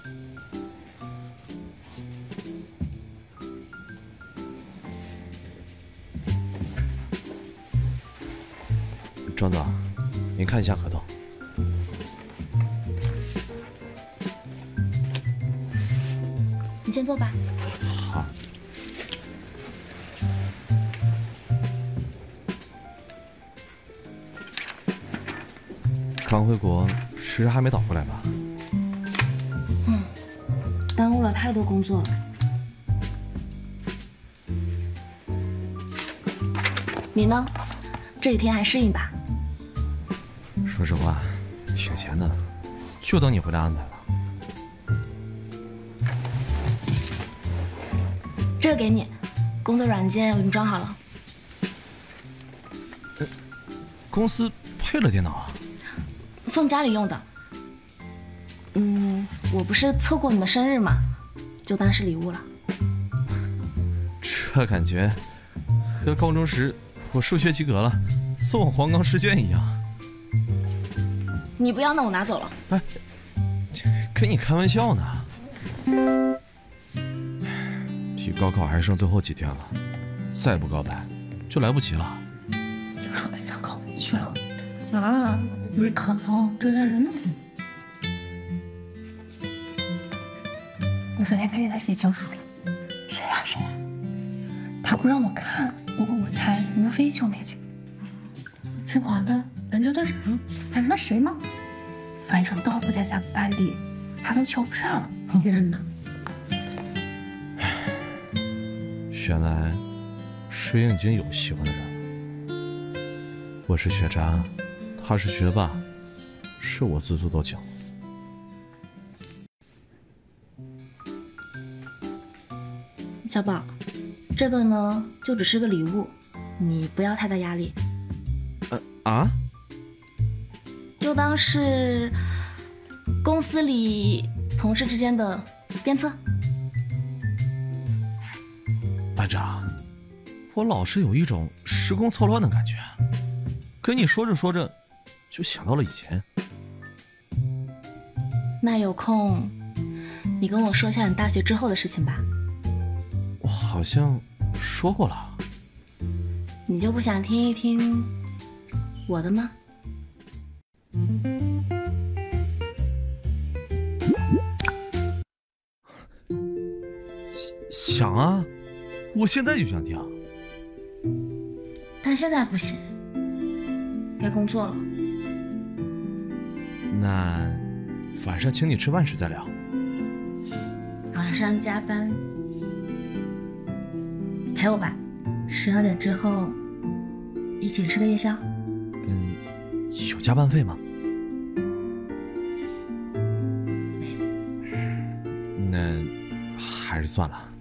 庄总，您看一下合同。 你先坐吧。 好。刚回国，时日还没倒过来吧？ 耽误了太多工作了。你呢？这几天还适应吧？ 说实话，挺闲的，就等你回来安排了。 这个给你，工作软件我给你装好了。 公司配了电脑啊？ 放家里用的。我不是凑过你们生日嘛，就当是礼物了。 这感觉和高中时我数学及格了，送我黄冈试卷一样。 你不要，那我拿走了。 哎，跟你开玩笑呢。离高考还剩最后几天了，再不告白就来不及了。 就说来张考去了啊，不是可能，这些人。我昨天看见他写情书了。谁呀谁呀？他不让我看，不过我猜无非就那几个。清华的研究的人，还有那谁吗？反正都不在咱们班里，他都瞧不上别人呢。 原来石英已经有喜欢的人了。我是学渣，他是学霸，是我自作多情。 小宝，这个呢就只是个礼物，你不要太大压力。就当是公司里同事之间的鞭策。 班长，我老是有一种时空错乱的感觉，跟你说着说着，就想到了以前。 那有空，你跟我说一下你大学之后的事情吧。 我好像说过了。 你就不想听一听我的吗？ 想啊，我现在就想听。 但现在不行，该工作了。 那晚上请你吃饭时再聊。 晚上加班，陪我吧，12点之后一起吃个夜宵。 有加班费吗？那还是算了。